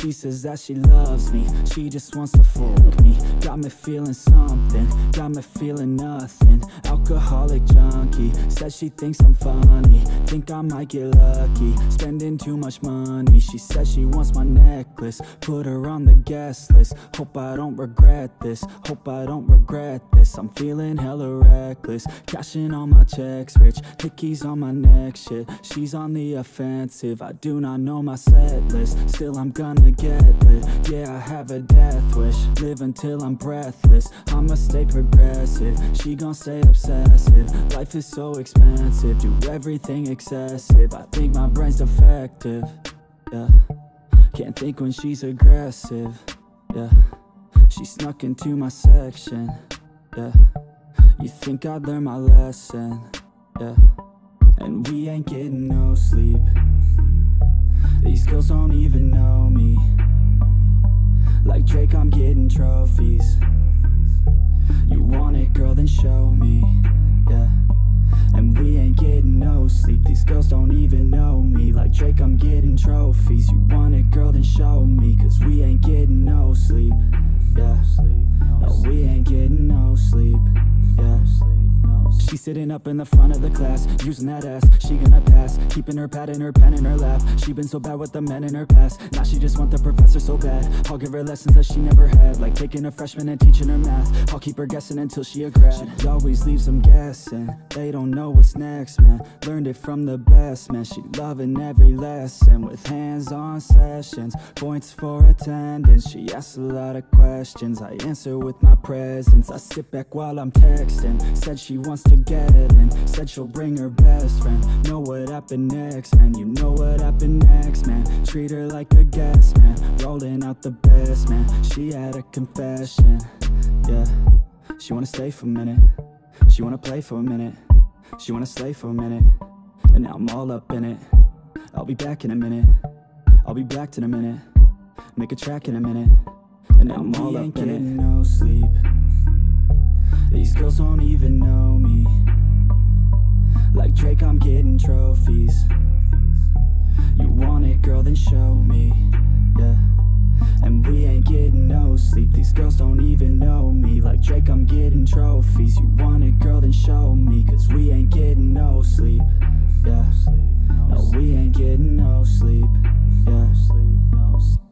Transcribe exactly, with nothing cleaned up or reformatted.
She says that she loves me, she just wants to fuck me. Got me feeling something, got me feeling nothing. Alcoholic junkie, says she thinks I'm funny. Think I might get lucky, spending too much money. She says she wants my necklace, put her on the guest list. Hope I don't regret this, hope I don't regret this. I'm feeling hella reckless, cashing all my checks rich. Hickeys on my neck, shit, she's on the offensive. I do not know my set list, still I'm gonna get lit. Yeah, I have a death wish, live until I'm breathless. I'ma stay progressive, she gon' stay obsessive. Life is so expensive, do everything excessive. I think my brain's defective, yeah. Can't think when she's aggressive, yeah. She snuck into my section, yeah. You think I'd learn my lesson, yeah. And we ain't getting no sleep. These girls don't even know me. Like Drake, I'm getting trophies. You want it, girl, then show me, yeah. And we ain't getting no sleep. These girls don't even know me. Like Drake, I'm getting trophies. You want it, girl, then show me. Cause we ain't getting no sleep, yeah. No, we ain't getting no sleep, yeah. She's sitting up in the front of the class, using that ass, she gonna pass. Keeping her pad and her pen in her lap. She been so bad with the men in her past. Now she just want the professor so bad. I'll give her lessons that she never had, like taking a freshman and teaching her math. I'll keep her guessing until she a grad. She always leaves them guessing, they don't know what's next, man. Learned it from the best, man. She loving every lesson, with hands-on sessions, points for attendance. She asks a lot of questions, I answer with my presence. I sit back while I'm texting, said she wants to get it in, said she'll bring her best friend. Know what happened next, man, you know what happened next, man. Treat her like a guest, man, rolling out the best, man. She had a confession, yeah. She wanna stay for a minute, she wanna play for a minute, she wanna slay for a minute, and now I'm all up in it. I'll be back in a minute, I'll be back in a minute, make a track in a minute, and now I'm all up in it. No sleep, these girls don't even know me. Like Drake, I'm getting trophies. You want it, girl, then show me, yeah. And we ain't getting no sleep. These girls don't even know me. Like Drake, I'm getting trophies. You want it, girl, then show me. Cause we ain't getting no sleep, yeah. No, we ain't getting no sleep, yeah.